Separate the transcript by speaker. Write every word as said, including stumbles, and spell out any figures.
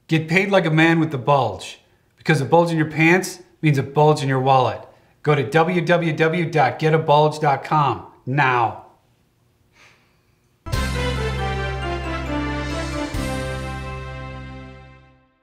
Speaker 1: Get paid like a man with the bulge, because a bulge in your pants means a bulge in your wallet. Go to w w w dot get a bulge dot com now.